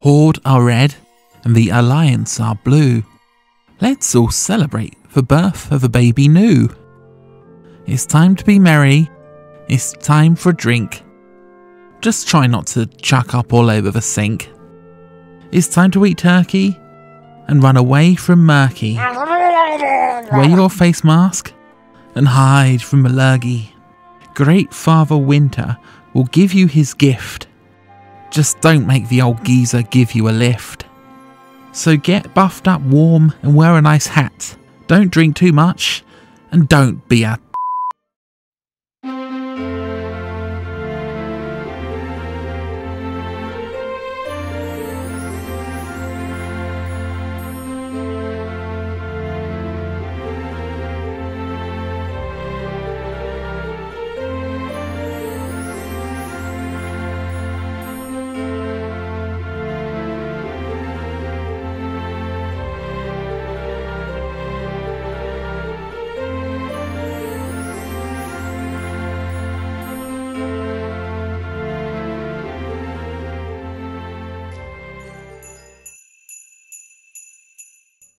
Horde are red and the Alliance are blue. Let's all celebrate the birth of a baby new. It's time to be merry. It's time for a drink. Just try not to chuck up all over the sink. It's time to eat turkey and run away from Murky. Wear your face mask and hide from the lurgee. Great Father Winter will give you his gift. Just don't make the old geezer give you a lift. So get buffed up warm and wear a nice hat. Don't drink too much and don't be a